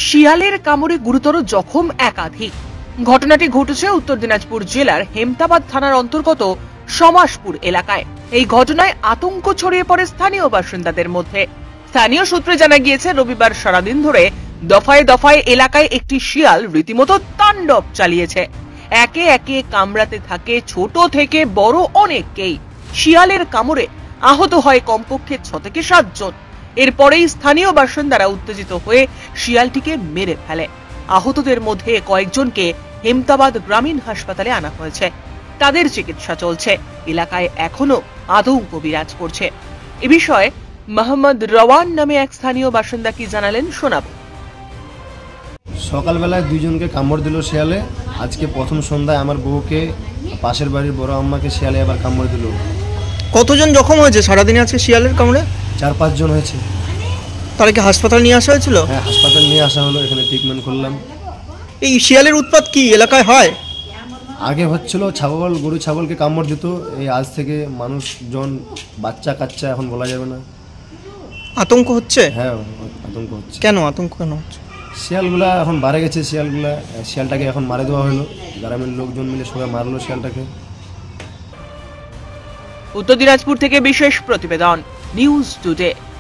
শিয়ালের কামড়ে গুরুতর জখম একাধিক। ঘটনাটি ঘটেছে উত্তর দিনাজপুর জেলার হেমতাবাদ থানার অন্তর্গত সমাসপুর এলাকায়। এই ঘটনায় আতঙ্ক ছড়িয়ে পড়ে স্থানীয় বাসিন্দাদের মধ্যে। স্থানীয় সূত্রে জানা গিয়েছে, রবিবার সারাদিন ধরে দফায় দফায় এলাকায় একটি শিয়াল রীতিমতো তাণ্ডব চালিয়েছে। একে একে কামড়াতে থাকে ছোট থেকে বড় অনেককেই। শিয়ালের কামড়ে আহত হয় কমপক্ষে 6 থেকে 7 জন। এরপরেই স্থানীয় বাসিন্দারা উত্তেজিত হয়ে শিয়ালটিকে মেরে ফেলে। আহতদের মধ্যে কয়েকজনকে হেমতাবাদ গ্রামীণ হাসপাতালে আনা হয়েছে। তাদের চিকিৎসা চলছে। এলাকায় এখনো আতঙ্ক বিরাজ করছে। এ বিষয়ে মোহাম্মদ রওয়ান নামে এক স্থানীয় বাসিন্দা কি জানালেন শোনাবো। সকালবেলায় 2 জনকে কামড় দিল শিয়ালে। আজকে প্রথম সন্ধ্যায় আমার বউকে, পাশের বাড়ির বড় আম্মাকে শিয়ালে আবার কামড় দিল। কতজন জখম হয়েছে সারাদিনে আজকে শিয়ালের কামড়ে? 4-5 জন হয়েছে। তারা কি হাসপাতাল নিয়ে আসা হয়েছিল? হ্যাঁ, হাসপাতাল নিয়ে আসা হলো, এখানে ট্রিটমেন্ট করলাম। এই শিয়ালের উৎপাত কি এলাকায় হয়? আগে হচ্ছিল ছাগল, গরু ছাগলকে কামড় দিত। এই আজ থেকে মানুষজন, বাচ্চা কাচ্চা, এখন বলা যাবে না। আতঙ্ক হচ্ছে? হ্যাঁ, আতঙ্ক হচ্ছে। কেন আতঙ্ক কেন হচ্ছে? শিয়ালগুলা এখন বাড়ে গেছে। শিয়ালটাকে এখন মারে দেওয়া হলো। গ্রামের লোকজন মিলে সবাই মারলো শিয়ালটাকে। উত্তর দিনাজপুর থেকে বিশেষ প্রতিবেদন, নিউজ টুডে।